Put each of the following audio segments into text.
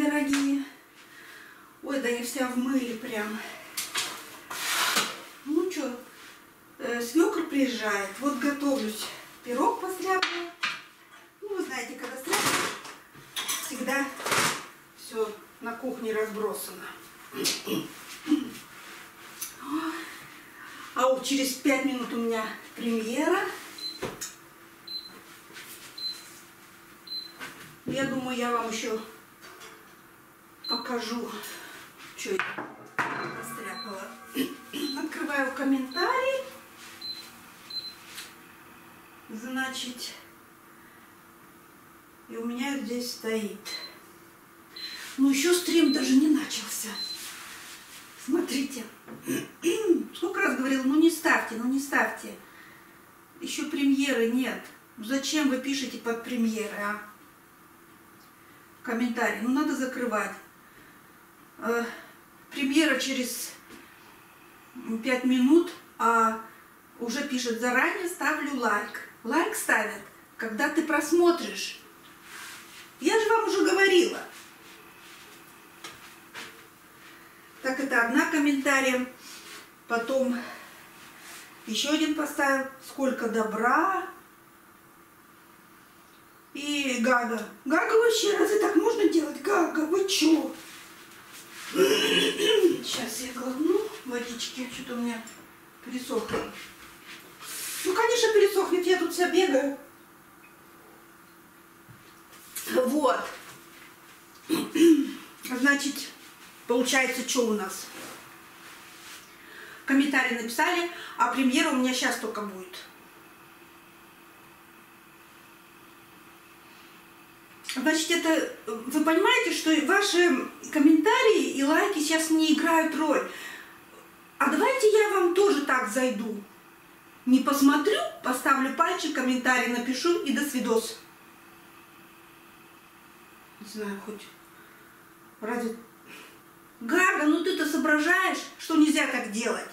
дорогие. Ой, да я вся в мыле прям. Ну что, свекр приезжает. Вот готовлюсь. Пирог постряпаю. Ну, вы знаете, когда стряпаю, всегда все на кухне разбросано. А вот через 5 минут у меня премьера. Я думаю, я вам еще покажу, что я постряпала. Открываю комментарий. Значит, и у меня здесь стоит. Ну, еще стрим даже не начался. Смотрите. Сколько раз говорила, ну не ставьте, ну не ставьте. Еще премьеры нет. Зачем вы пишете под премьеры, а? Комментарий. Ну, надо закрывать. Премьера через 5 минут, а уже пишет заранее, ставлю лайк. Лайк ставят, когда ты просмотришь. Я же вам уже говорила. Так, это одна комментария. Потом еще один поставил. Сколько добра. И Гага. Гага, вообще, разве так можно делать? Гага, вы чё? Сейчас я глотну водички. Что-то у меня пересохло. Ну, конечно, пересохнет. Я тут вся бегаю. Вот. Значит, получается, что у нас? Комментарий написали, а премьера у меня сейчас только будет. Значит, это вы понимаете, что ваши комментарии и лайки сейчас не играют роль. А давайте я вам тоже так зайду. Не посмотрю, поставлю пальчик, комментарий напишу и до свидос. Не знаю, хоть ради... Гага, ну ты-то соображаешь, что нельзя так делать?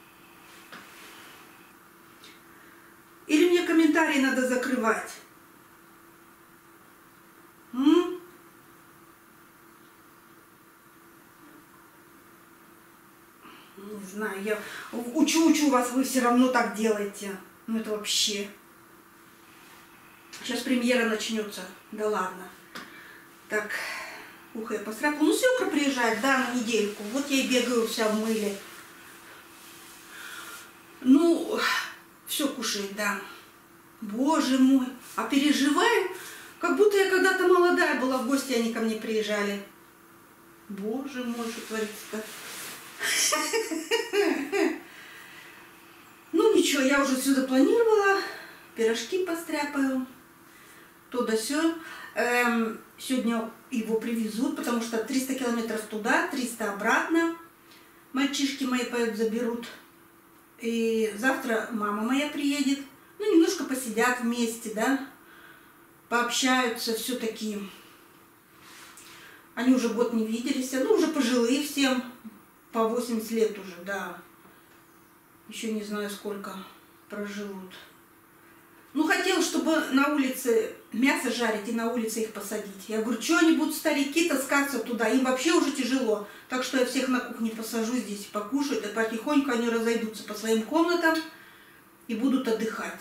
Или мне комментарии надо закрывать? Не знаю, я учу вас, вы все равно так делаете. Ну это вообще. Сейчас премьера начнется. Да ладно. Так, ухо я постряпала. Ну, свекра приезжает, да, на недельку. Вот я и бегаю вся в мыле. Ну, все кушает, да. Боже мой, а переживаю, как будто я когда-то молодая была, в гости они ко мне приезжали. Боже мой, что творится-то. Ну ничего, я уже все запланировала. Пирожки постряпаю. То да сё. Сегодня его привезут, потому что 300 километров туда, 300 обратно. Мальчишки мои поют, заберут. И завтра мама моя приедет. Ну, немножко посидят вместе, да. Пообщаются все-таки. Они уже год не виделись. Ну, уже пожилые всем. По 80 лет уже, да. Еще не знаю, сколько проживут. Ну, хотел, чтобы на улице мясо жарить и на улице их посадить. Я говорю, что они будут, старики, таскаться туда? Им вообще уже тяжело. Так что я всех на кухне посажу здесь, покушают, и потихоньку они разойдутся по своим комнатам и будут отдыхать.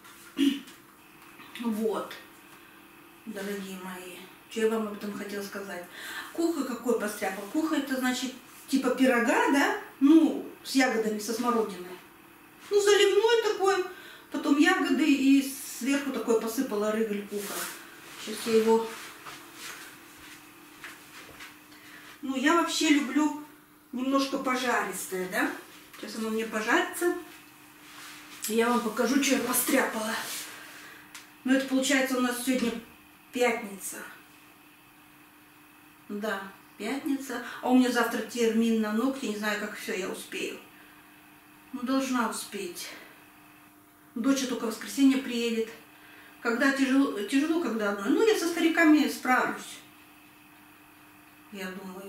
Вот, дорогие мои. Что я вам об этом хотела сказать? Куха какой постряпал? Куха это значит типа пирога, да? Ну, с ягодами, со смородиной. Ну, заливной такой. Потом ягоды и сверху такой посыпала рыгаль куха. Сейчас я его... Ну, я вообще люблю немножко пожаристое, да? Сейчас оно мне пожарится. Я вам покажу, что я постряпала. Ну, это получается у нас сегодня пятница. Да, пятница. А у меня завтра термин на ногти. Не знаю, как все я успею. Ну, должна успеть. Дочь только в воскресенье приедет. Когда тяжело, когда одной. Ну, я со стариками справлюсь. Я думаю.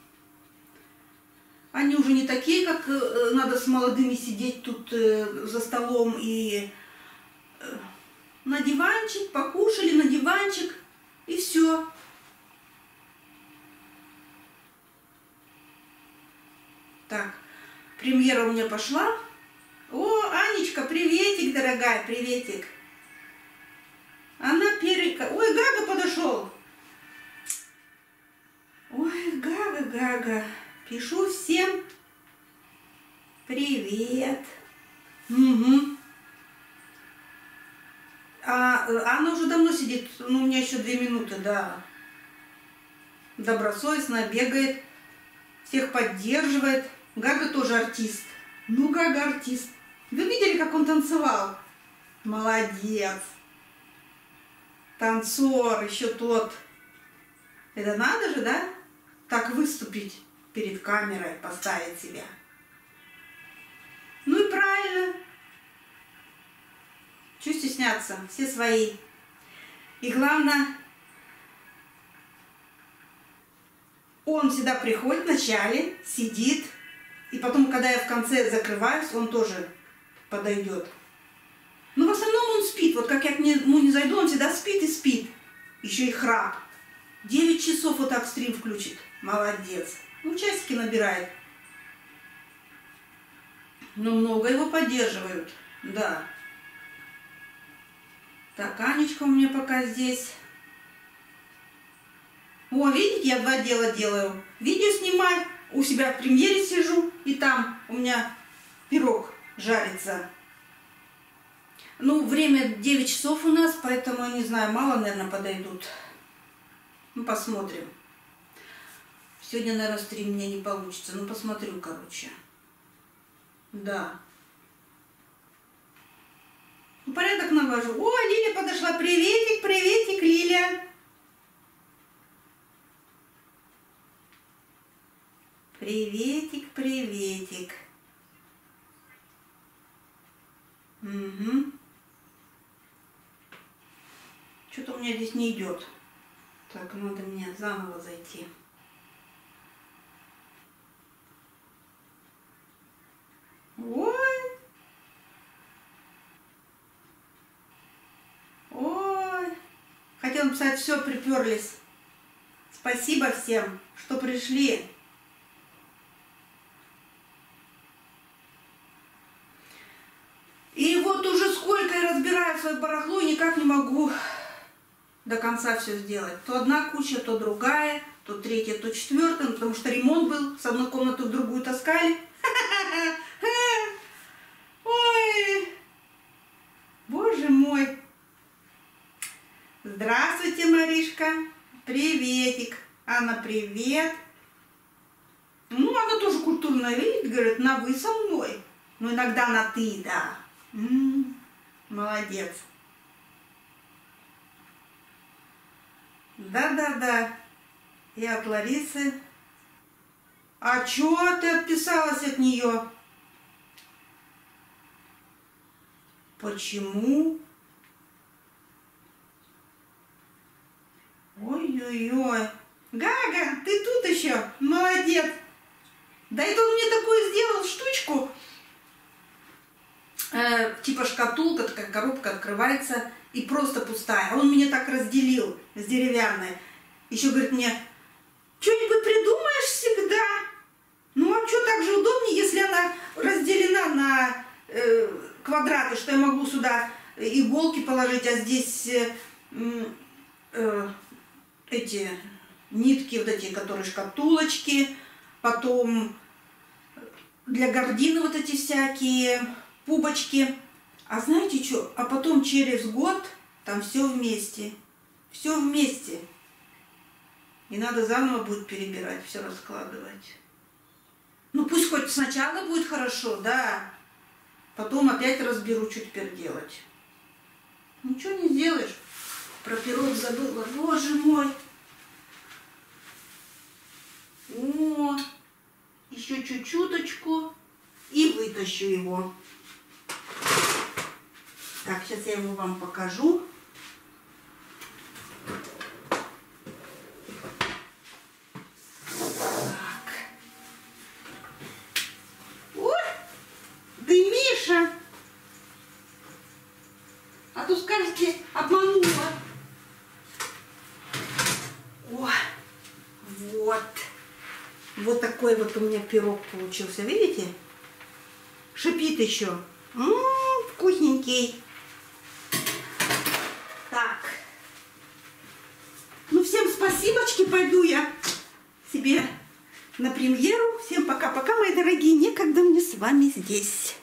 Они уже не такие, как надо с молодыми сидеть тут за столом и на диванчик, покушали на диванчик и все. Так, премьера у меня пошла. О, Анечка, приветик, дорогая, приветик. Она перека. Ой, Гага подошел. Ой, Гага. Пишу всем привет. Угу. Она уже давно сидит, ну, у меня еще 2 минуты, да. Добросовестно бегает, всех поддерживает. Гага тоже артист. Ну, Гага артист. Вы видели, как он танцевал? Молодец. Танцор еще тот. Это надо же, да? Так выступить перед камерой, поставить себя. Ну и правильно. Чего стесняться? Все свои. И главное, он всегда приходит вначале, сидит. И потом, когда я в конце закрываюсь, он тоже подойдет. Но в основном он спит. Вот как я к нему не зайду, он всегда спит и спит. Еще и храп. 9 часов вот так стрим включит. Молодец. Ну, часики набирает. Но много его поддерживают. Да. Так, Анечка у меня пока здесь. О, видите, я 2 дела делаю. Видео снимаю, у себя в премьере сижу, и там у меня пирог жарится. Ну, время 9 часов у нас, поэтому, я не знаю, мало, наверное, подойдут. Ну, посмотрим. Сегодня, наверное, стрим у меня не получится. Ну, посмотрю, короче. Да. Ну, порядок навожу. О, Лиля подошла. Приветик, приветик, Лиля. Приветик, приветик. Угу. Что-то у меня здесь не идет. Так, надо мне заново зайти. Ой. Ой. Хотела написать, все, приперлись. Спасибо всем, что пришли. И вот уже сколько я разбираю свое барахло, и никак не могу до конца все сделать. То одна куча, то другая, то третья, то четвертая, потому что ремонт был, с одной комнаты в другую таскали. Ой, боже мой. Здравствуйте, Маришка. Приветик. Анна, привет. Ну, она тоже культурная, видите, говорит, на вы со мной. Ну, иногда на ты, да. Молодец. Да. И от Ларисы. А чё ты отписалась от нее? Почему? Ой-ой-ой. Гага, ты тут еще? Молодец. Да это он мне такую сделал штучку. Типа шкатулка, такая коробка открывается и просто пустая. Он меня так разделил с деревянной. Еще говорит мне, что-нибудь придумаешь всегда? Ну а что, так же удобнее, если она разделена на квадраты, что я могу сюда иголки положить, а здесь эти нитки, вот эти, которые шкатулочки, потом для гардины вот эти всякие пубочки. А знаете что? А потом через год там все вместе. Все вместе. И надо заново будет перебирать, все раскладывать. Ну пусть хоть сначала будет хорошо, да. Потом опять разберу, что теперь делать. Ничего не сделаешь. Про пирог забыла. Боже мой. О, еще чуть-чуточку. И вытащу его. Так, сейчас я его вам покажу. Так. Ой, дымиша. А то скажете, обманула. О, вот. Вот такой вот у меня пирог получился, видите? Шипит еще. Вкусненький. Так. Ну, всем спасибочки, пойду я себе на премьеру. Всем пока-пока, мои дорогие. Некогда мне с вами здесь.